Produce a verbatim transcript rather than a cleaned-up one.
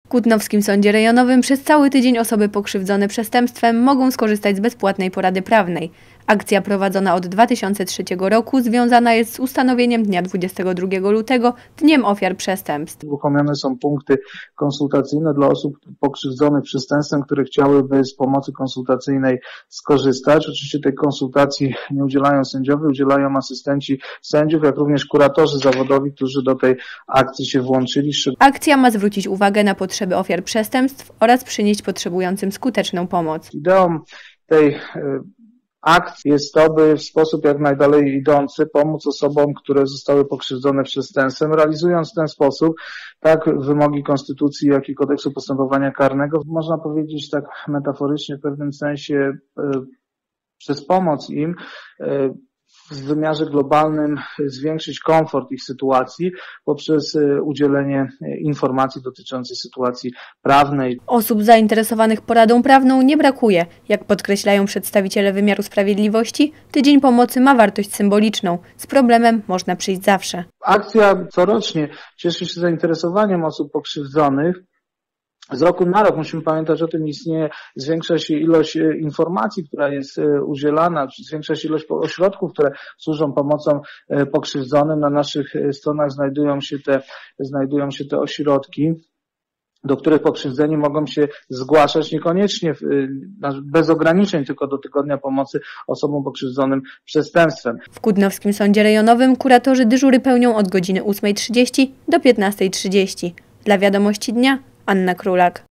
W Kutnowskim Sądzie Rejonowym przez cały tydzień osoby pokrzywdzone przestępstwem mogą skorzystać z bezpłatnej porady prawnej. Akcja prowadzona od dwa tysiące trzeciego roku związana jest z ustanowieniem dnia dwudziestego drugiego lutego Dniem Ofiar Przestępstw. Uruchomione są punkty konsultacyjne dla osób pokrzywdzonych przestępstwem, które chciałyby z pomocy konsultacyjnej skorzystać. Oczywiście tej konsultacji nie udzielają sędziowie, udzielają asystenci sędziów, jak również kuratorzy zawodowi, którzy do tej akcji się włączyli. Akcja ma zwrócić uwagę na potrzeby ofiar przestępstw oraz przynieść potrzebującym skuteczną pomoc. Ideą tej akcji jest to, by w sposób jak najdalej idący pomóc osobom, które zostały pokrzywdzone przestępstwem, realizując w ten sposób tak wymogi Konstytucji, jak i Kodeksu Postępowania Karnego. Można powiedzieć tak metaforycznie w pewnym sensie przez pomoc im w wymiarze globalnym zwiększyć komfort ich sytuacji poprzez udzielenie informacji dotyczącej sytuacji prawnej. Osób zainteresowanych poradą prawną nie brakuje. Jak podkreślają przedstawiciele wymiaru sprawiedliwości, Tydzień Pomocy ma wartość symboliczną. Z problemem można przyjść zawsze. Akcja corocznie cieszy się zainteresowaniem osób pokrzywdzonych. Z roku na rok musimy pamiętać o tym, istnieje, zwiększa się ilość informacji, która jest udzielana, zwiększa się ilość ośrodków, które służą pomocą pokrzywdzonym. Na naszych stronach znajdują się te, znajdują się te ośrodki, do których pokrzywdzeni mogą się zgłaszać niekoniecznie bez ograniczeń, tylko do Tygodnia Pomocy osobom pokrzywdzonym przestępstwem. W Kutnowskim Sądzie Rejonowym kuratorzy dyżury pełnią od godziny ósmej trzydzieści do piętnastej trzydzieści. Dla Wiadomości Dnia Anna Królak.